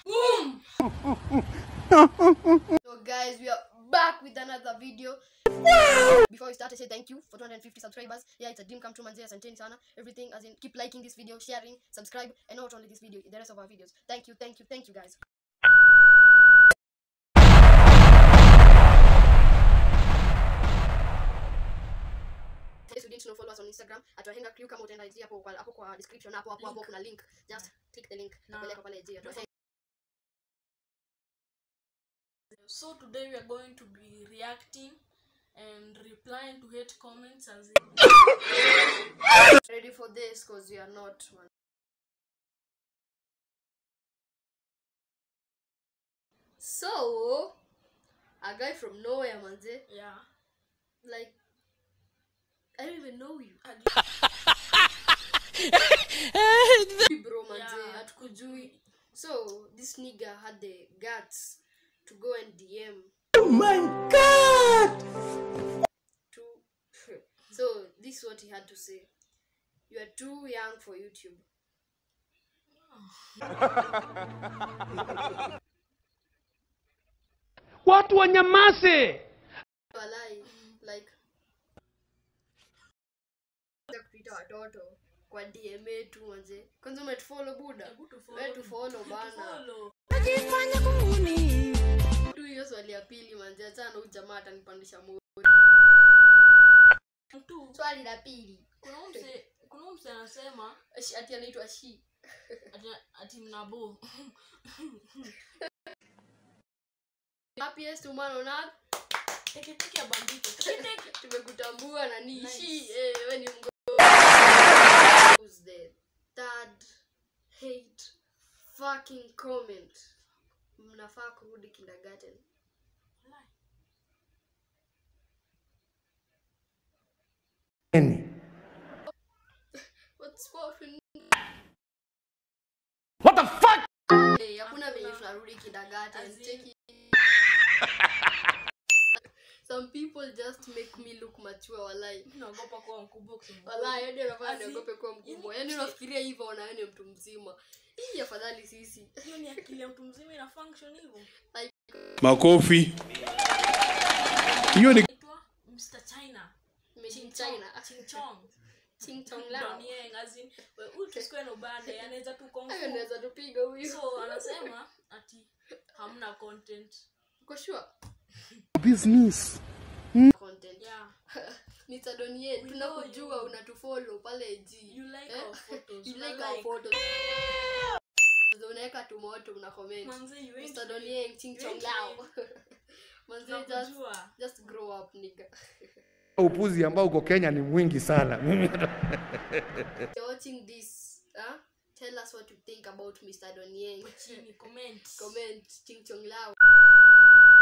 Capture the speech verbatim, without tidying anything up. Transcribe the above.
Boom! So guys, we are back with another video. Wow! Before we start, I say thank you for two hundred fifty subscribers. Yeah, it's a dream come true, manze. Asanteni sana. Everything, as in, keep liking this video, sharing, subscribe, and not only this video, the rest of our videos. Thank you, thank you, thank you, guys. If you didn't know, follow us on Instagram at Wahenga Crew. Kama utaenda hapo kwa hapo kwa description hapo hapo hapo kuna link. Just click the link. Nakupeleka pale J. So today we are going to be reacting and replying to hate comments as in ready for this because we are not one. So a guy from nowhere, manze. Yeah. Like I don't even know you. Bro, manze, hatukujui. So this nigga had the guts to go and D M. Oh my god! To so this is what he had to say. You are too young for YouTube. Watu wanyamase. Walai, like kupita watoto kwa D M tu manze. Kwanza umetufollow buda. Wewe tu follow bana. Najifanya kunguni. Tu hiyo swali ya pili manze, acha na ujamaa atanipandisha moyo. tu Swali la pili. kuna mse kuna mse anasema Ati anaitwa Shi. ati ati mnabo. Happiest woman on earth. Teke teke bandito. Teke teke. Tumekutambua na ni Shi. Eh, wewe ni mgo. Who's the third hate fucking comment? Mnafaa kurudi kindergarten. What's poppin'? What the fuck? Hey, hakuna venye tunarudi kindergarten. Cheki. Some people just make me look mature, walai. Naogopa kuwa mkubwa kusema. Walai, hadi unafanya niogope kuwa mkubwa. Yaani unafikiria hivyo unaona ni mtu mzima. Hii afadhali sisi. Hiyo ni akili ya mtu mzima ina function hivyo. Makofi. Hiyo ni Mister China. Ching China. Ching Chong. Ching Chong lao. Doniye ngazini. Wewe utusikwe na ubane, anaweza tu Hayo konfu. naweza tupiga huyu. So anasema ati hamna content. Uko sure? business. Content. Yeah. Mister Doniye, tunakujua unatufollow pale G. You like eh? our photos. You like Una our photos. Unaweka tumoto una comment. Manze, you ain't Mister Doniye, Ching Chong lao. Manze, just Tunakujua. just grow up, nigga. Upuzi ambao uko Kenya ni mwingi sana. You're watching this, huh? Tell us what you think about Mister Doniye. Chini comment. Comment, Ching Chong lao.